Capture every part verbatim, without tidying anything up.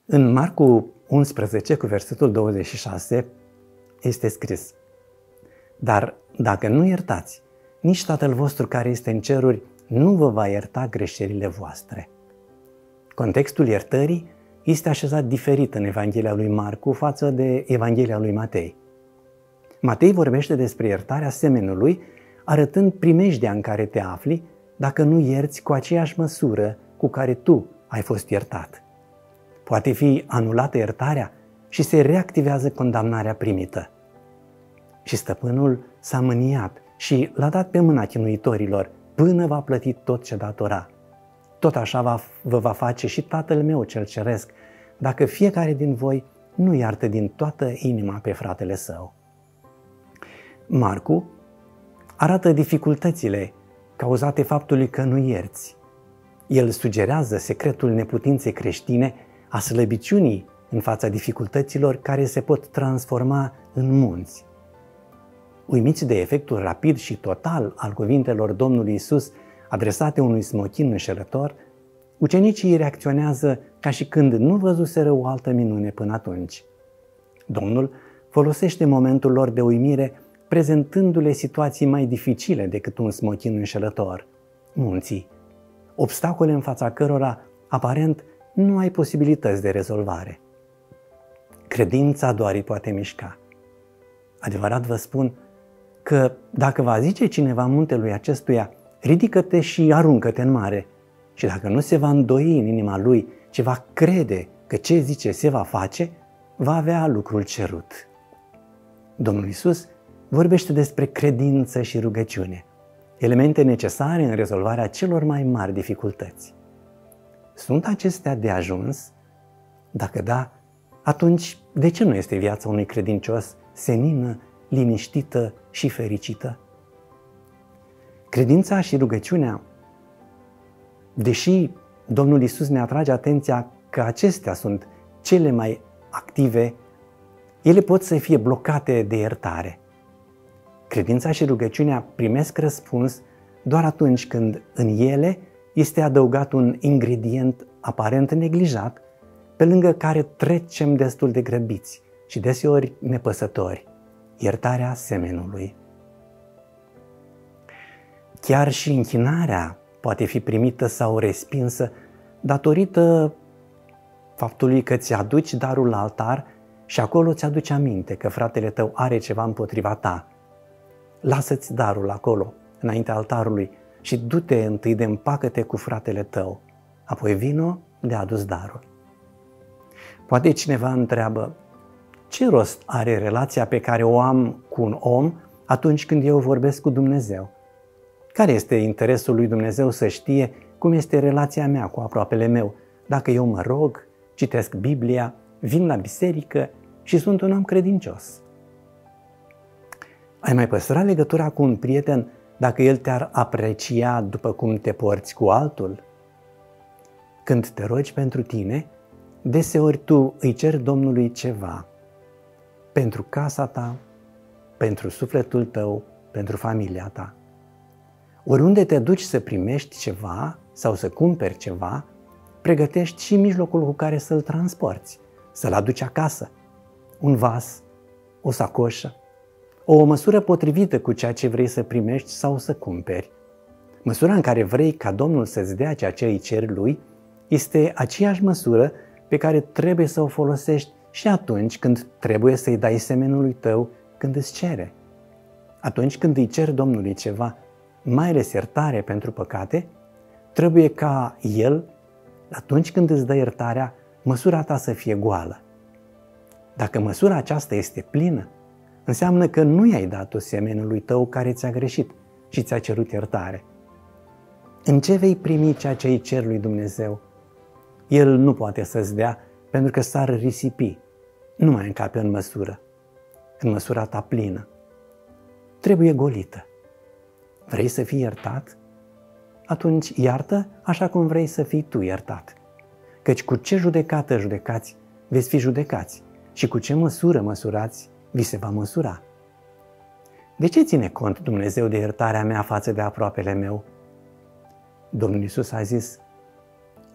În Marcu unsprezece, cu versetul douăzeci și șase, este scris: Dar dacă nu iertați, nici Tatăl vostru care este în ceruri nu vă va ierta greșelile voastre. Contextul iertării este așezat diferit în Evanghelia lui Marcu față de Evanghelia lui Matei. Matei vorbește despre iertarea semenului, arătând primejdea în care te afli dacă nu ierți cu aceeași măsură cu care tu ai fost iertat. Poate fi anulată iertarea și se reactivează condamnarea primită. Și stăpânul s-a mâniat și l-a dat pe mâna chinuitorilor până va plăti tot ce datora. Tot așa va, vă va face și Tatăl meu cel ceresc, dacă fiecare din voi nu iartă din toată inima pe fratele său. Marcu arată dificultățile cauzate faptului că nu ierți. El sugerează secretul neputinței creștine, a slăbiciunii în fața dificultăților care se pot transforma în munți. Uimiți de efectul rapid și total al cuvintelor Domnului Iisus adresate unui smochin înșelător, ucenicii reacționează ca și când nu văzuseră o altă minune până atunci. Domnul folosește momentul lor de uimire prezentându-le situații mai dificile decât un smochin înșelător, munții, obstacole în fața cărora, aparent, nu ai posibilități de rezolvare. Credința doar îi poate mișca. Adevărat vă spun că dacă va zice cineva muntelui acestuia, ridică-te și aruncă-te în mare, și dacă nu se va îndoi în inima lui, ci va crede că ce zice se va face, va avea lucrul cerut. Domnul Iisus vorbește despre credință și rugăciune, elemente necesare în rezolvarea celor mai mari dificultăți. Sunt acestea de ajuns? Dacă da, atunci de ce nu este viața unui credincios senină, liniștită și fericită? Credința și rugăciunea, deși Domnul Iisus ne atrage atenția că acestea sunt cele mai active, ele pot să fie blocate de iertare. Credința și rugăciunea primesc răspuns doar atunci când în ele este adăugat un ingredient aparent neglijat, pe lângă care trecem destul de grăbiți și deseori nepăsători: iertarea semenului. Chiar și închinarea poate fi primită sau respinsă datorită faptului că ți aduci darul la altar și acolo ți aduci aminte că fratele tău are ceva împotriva ta. Lasă-ți darul acolo, înaintea altarului, și du-te întâi de împacă-te cu fratele tău, apoi vino de adus darul. Poate cineva întreabă: ce rost are relația pe care o am cu un om atunci când eu vorbesc cu Dumnezeu? Care este interesul lui Dumnezeu să știe cum este relația mea cu aproapele meu, dacă eu mă rog, citesc Biblia, vin la biserică și sunt un om credincios? Ai mai păstra legătura cu un prieten dacă el te-ar aprecia după cum te porți cu altul? Când te rogi pentru tine, deseori tu îi ceri Domnului ceva pentru casa ta, pentru sufletul tău, pentru familia ta. Oriunde te duci să primești ceva sau să cumperi ceva, pregătești și mijlocul cu care să-l transporti, să-l aduci acasă: un vas, o sacoșă, o măsură potrivită cu ceea ce vrei să primești sau să cumperi. Măsura în care vrei ca Domnul să-ți dea ceea ce îi ceri lui este aceeași măsură pe care trebuie să o folosești și atunci când trebuie să-i dai semenului tău când îți cere. Atunci când îi ceri Domnului ceva, mai ales iertare pentru păcate, trebuie ca El, atunci când îți dă iertarea, măsura ta să fie goală. Dacă măsura aceasta este plină, înseamnă că nu i-ai dat-o semenului tău care ți-a greșit și ți-a cerut iertare. În ce vei primi ceea ce îi cer lui Dumnezeu? El nu poate să-ți dea pentru că s-ar risipi. Nu mai încape în măsură, în măsura ta plină. Trebuie golită. Vrei să fii iertat? Atunci iartă așa cum vrei să fii tu iertat. Căci cu ce judecată judecați, veți fi judecați, și cu ce măsură măsurați, vi se va măsura. De ce ține cont Dumnezeu de iertarea mea față de aproapele meu? Domnul Iisus a zis: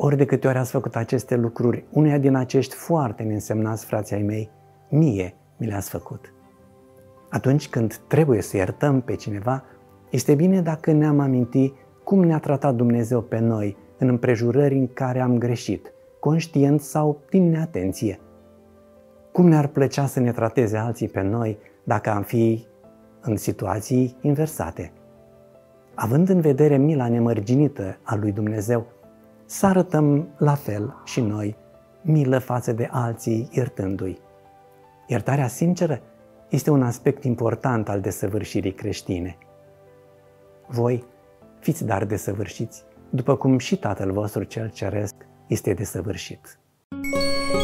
Ori de câte ori ați făcut aceste lucruri, uneia din acești foarte neînsemnați frații ai mei, mie mi le-ați făcut. Atunci când trebuie să iertăm pe cineva, este bine dacă ne-am aminti cum ne-a tratat Dumnezeu pe noi în împrejurări în care am greșit, conștient sau din neatenție. Cum ne-ar plăcea să ne trateze alții pe noi dacă am fi în situații inversate? Având în vedere mila nemărginită a lui Dumnezeu, să arătăm la fel și noi milă față de alții iertându-i. Iertarea sinceră este un aspect important al desăvârșirii creștine. Voi fiți dar desăvârșiți, după cum și Tatăl vostru cel ceresc este desăvârșit.